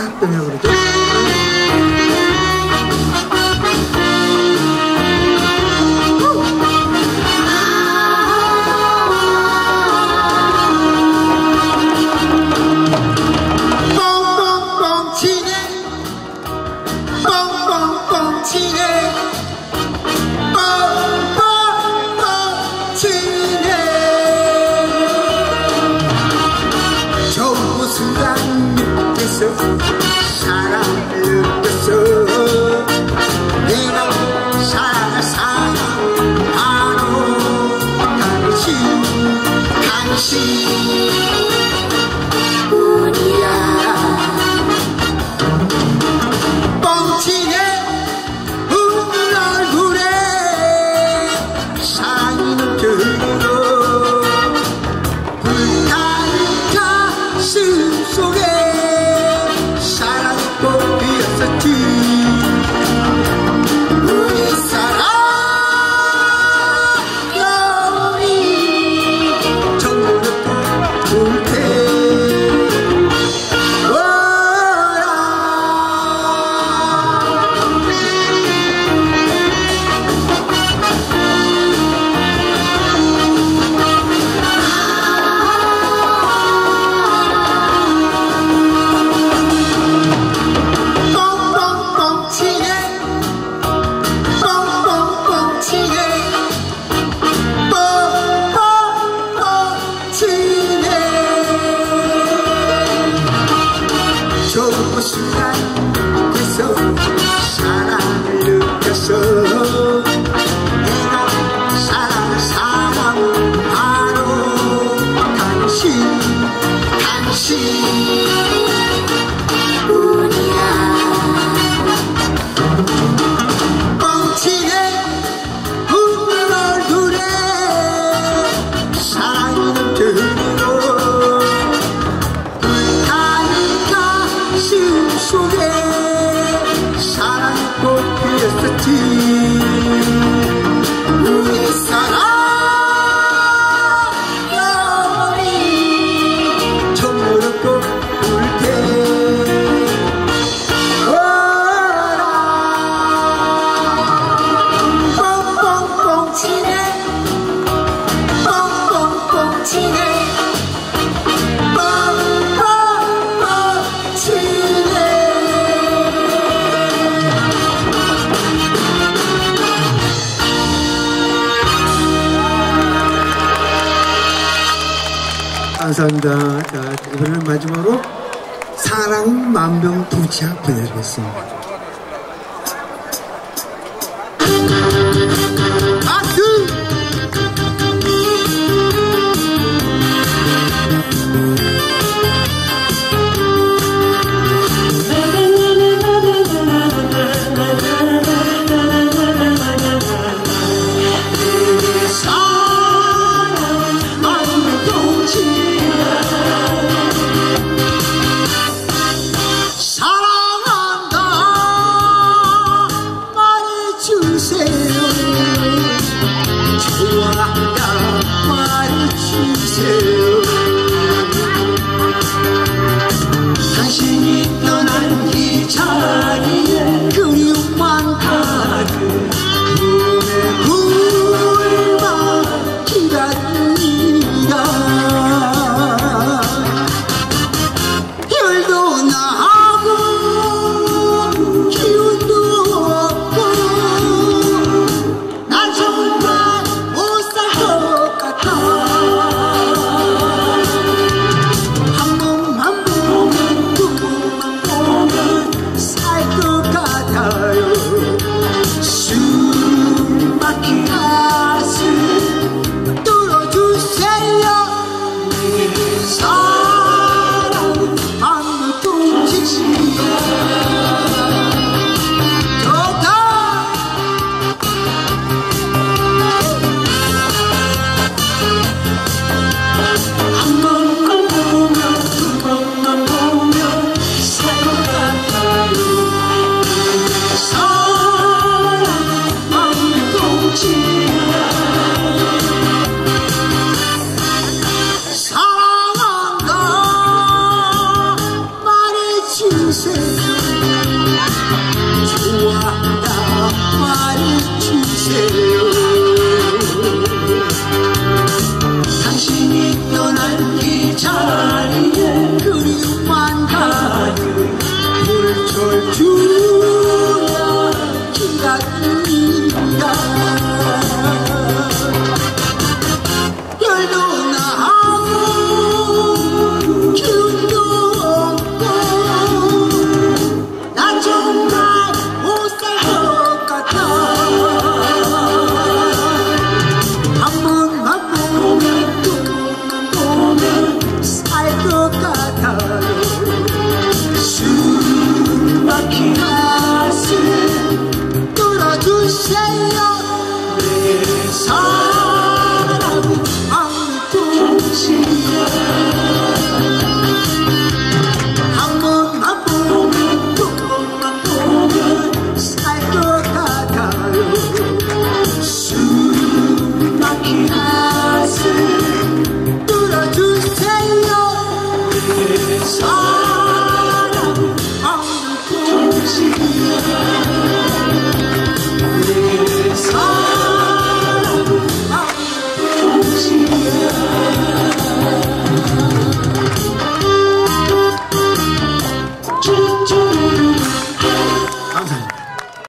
부착병이라고 그러죠. 사랑을 느꼈어. 내가 사랑을 바로 당신뿐이야. 뻥치네 웃는 얼굴에 사랑이 넘쳐흐르고 불타는 가슴 속에 우리 사랑 여운이 정부를 불태 좋은 순간 계속 사랑을 느꼈어. 내가 사랑을 바로 당신뿐이야. 뻥치네 웃는 얼굴에 사랑이 넘쳐흐르고 속에 사랑이 꽃 피었었지. 우리 사랑 영원히 정으로 꽃 불게 오라. 뻥뻥뻥 치네 뻥뻥뻥 치네 뻥뻥뻥 치네. 감사합니다. 자, 이번에는 마지막으로 사랑 만병부치약 보내드리겠습니다. 사랑한다 말해주세요. 좋아한다 말해주세요. 당신이 떠난 이 자리에 그리움만 가득 물을 주려 기다립니다. 열도 나고 기운도 없고 나 정말 못 살 것 같아. 한 번만 보면 또 보면 살 것 같아요. 숨 막힌 가슴 뚫어주세요. 내 사랑 황동치야. 한 번만 보면 또 번만 보면 살 것 같아요. 숨 막힌